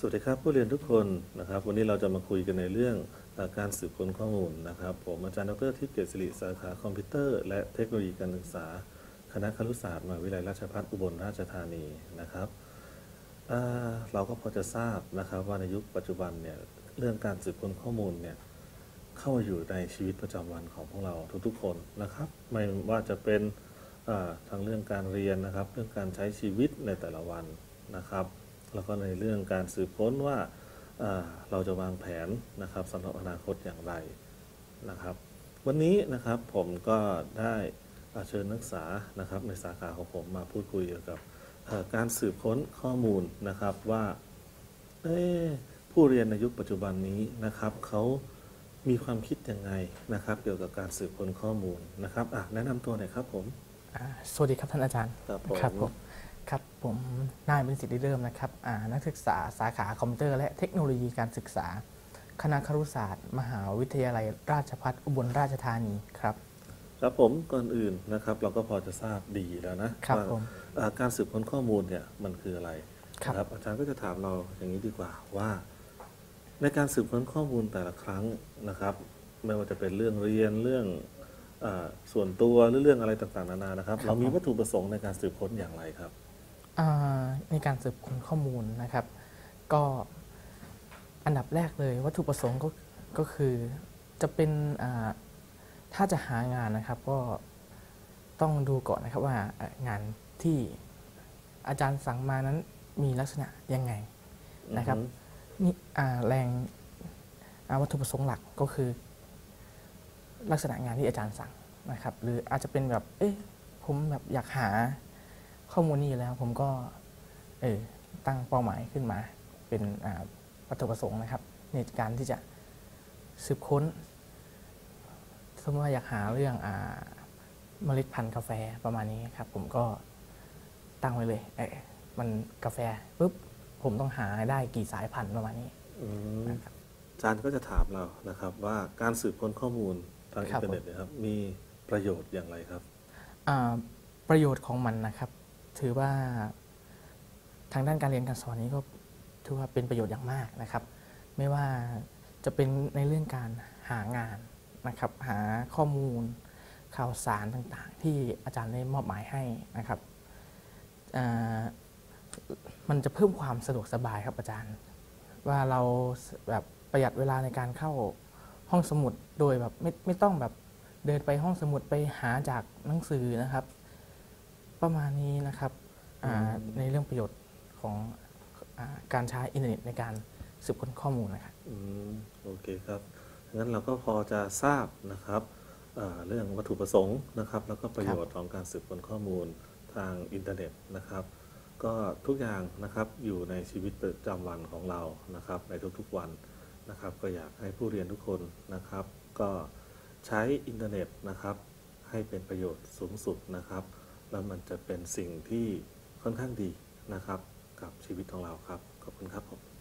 สวัสดีครับผู้เรียนทุกคนนะครับวันนี้เราจะมาคุยกันในเรื่องการสืบค้นข้อมูลนะครับผมอาจารย์ดร.ทิพย์เกษริสาขาคอมพิวเตอร์และเทคโนโลยีการศึกษาคณะครุศาสตร์มหาวิทยาลัยราชภัฏอุบลราชธานีนะครับเราก็พอจะทราบนะครับว่าในยุคปัจจุบันเนี่ยเรื่องการสืบค้นข้อมูลเนี่ยเข้ามาอยู่ในชีวิตประจำวันของพวกเราทุกๆคนนะครับไม่ว่าจะเป็นทางเรื่องการเรียนนะครับเรื่องการใช้ชีวิตในแต่ละวันนะครับแล้วก็ในเรื่องการสืบค้นว่าเราจะวางแผนนะครับสำหรับอนาคตอย่างไรนะครับวันนี้นะครับผมก็ได้เชิญนักศึกษานะครับในสาขาของผมมาพูดคุยเกี่ยวกับการสืบค้นข้อมูลนะครับว่าผู้เรียนในยุคปัจจุบันนี้นะครับเขามีความคิดยังไงนะครับเกี่ยวกับการสืบค้นข้อมูลนะครับแนะนำตัวหน่อยครับผมสวัสดีครับท่านอาจารย์ครับผมนายเป็นสิทธิเริ่มนะครับนักศึกษาสาขาคอมพิวเตอร์และเทคโนโลยีการศึกษาคณะครุศาสตร์มหาวิทยาลัยราชภัฏอุบลราชธานีครับครับผมก่อนอื่นนะครับเราก็พอจะทราบดีแล้วนะว่าการสืบค้นข้อมูลเนี่ยมันคืออะไรครับอาจารย์ก็จะถามเราอย่างนี้ดีกว่าว่าในการสืบค้นข้อมูลแต่ละครั้งนะครับไม่ว่าจะเป็นเรื่องเรียนเรื่องส่วนตัวหรือเรื่องอะไรต่างๆนานานะครับเรามีวัตถุประสงค์ในการสืบค้นอย่างไรครับในการสืบค้นข้อมูลนะครับก็อันดับแรกเลยวัตถุประสงค์ก็คือจะเป็นถ้าจะหางานนะครับก็ต้องดูก่อนนะครับว่างานที่อาจารย์สั่งมานั้นมีลักษณะยังไงนะครับนี่แรงวัตถุประสงค์หลักก็คือลักษณะงานที่อาจารย์สั่งนะครับหรืออาจจะเป็นแบบผมแบบอยากหาข้อมูลนี้แล้วผมก็ตั้งเป้าหมายขึ้นมาเป็นวัตถุประสงค์นะครับในการที่จะสืบค้นสมมติว่าอยากหาเรื่องเมล็ดพันธุ์กาแฟประมาณนี้ครับผมก็ตั้งไว้เลยมันกาแฟปุ๊บผมต้องหาได้กี่สายพันธุ์ประมาณนี้นะครับอาจารย์ก็จะถามเรานะครับว่าการสืบค้นข้อมูลทางอินเทอร์เน็ตนะครับมีประโยชน์อย่างไรครับประโยชน์ของมันนะครับถือว่าทางด้านการเรียนการสอนนี้ก็ถือว่าเป็นประโยชน์อย่างมากนะครับไม่ว่าจะเป็นในเรื่องการหางานนะครับหาข้อมูลข่าวสารต่างๆที่อาจารย์ได้มอบหมายให้นะครับมันจะเพิ่มความสะดวกสบายครับอาจารย์ว่าเราแบบประหยัดเวลาในการเข้าห้องสมุดโดยแบบไม่ต้องแบบเดินไปห้องสมุดไปหาจากหนังสือนะครับประมาณนี้นะครับในเรื่องประโยชน์ของการใช้อินเทอร์เน็ตในการสืบค้นข้อมูลนะครับโอเคครับงั้นเราก็พอจะทราบนะครับเรื่องวัตถุประสงค์นะครับแล้วก็ประโยชน์ของการสืบค้นข้อมูลทางอินเทอร์เน็ตนะครับก็ทุกอย่างนะครับอยู่ในชีวิตประจำวันของเรานะครับในทุกๆวันนะครับก็อยากให้ผู้เรียนทุกคนนะครับก็ใช้อินเทอร์เน็ตนะครับให้เป็นประโยชน์สูงสุดนะครับแล้วมันจะเป็นสิ่งที่ค่อนข้างดีนะครับกับชีวิตของเราครับขอบคุณครับผม